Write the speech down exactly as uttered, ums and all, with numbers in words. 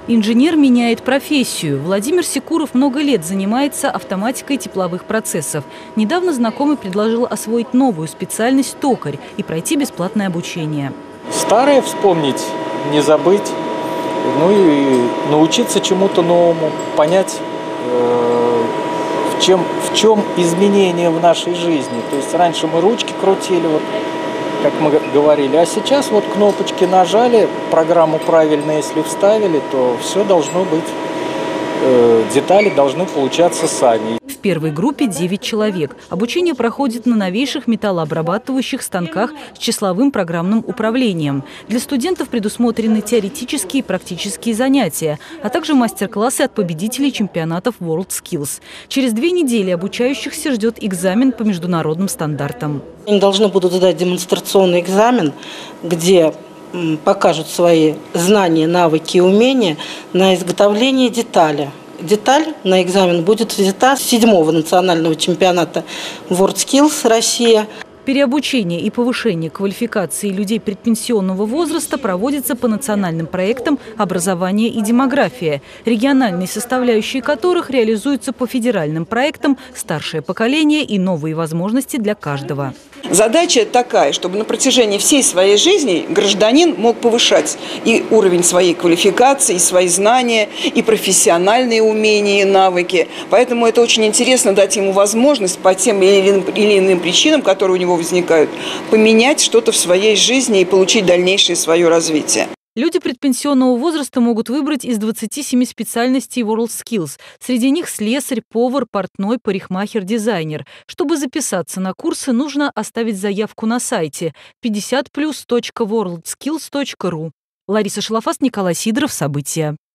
Инженер меняет профессию. Владимир Секуров много лет занимается автоматикой тепловых процессов. Недавно знакомый предложил освоить новую специальность – токарь и пройти бесплатное обучение. Старое вспомнить, не забыть, ну и научиться чему-то новому, понять, э, в, чем, в чем изменения в нашей жизни. То есть раньше мы ручки крутили, вот, как мы говорили, а сейчас вот кнопочки нажали, программу правильно если вставили, то все должно быть, э, детали должны получаться сами. В первой группе девять человек. Обучение проходит на новейших металлообрабатывающих станках с числовым программным управлением. Для студентов предусмотрены теоретические и практические занятия, а также мастер-классы от победителей чемпионатов WorldSkills. Через две недели обучающихся ждет экзамен по международным стандартам. Они должны будут сдать демонстрационный экзамен, где покажут свои знания, навыки и умения на изготовление детали. Деталь на экзамен будет взята с седьмого национального чемпионата WorldSkills Россия. Переобучение и повышение квалификации людей предпенсионного возраста проводится по национальным проектам «Образование и демография», региональные составляющие которых реализуются по федеральным проектам «Старшее поколение» и «Новые возможности для каждого». Задача такая, чтобы на протяжении всей своей жизни гражданин мог повышать и уровень своей квалификации, и свои знания, и профессиональные умения, и навыки. Поэтому это очень интересно дать ему возможность по тем или иным причинам, которые у него возникают, поменять что-то в своей жизни и получить дальнейшее свое развитие. Люди предпенсионного возраста могут выбрать из двадцати семи специальностей WorldSkills. Среди них слесарь, повар, портной, парикмахер, дизайнер. Чтобы записаться на курсы, нужно оставить заявку на сайте пятьдесят плюс точка ворлдскиллс точка ру. Лариса Шалафас, Николай Сидоров. События.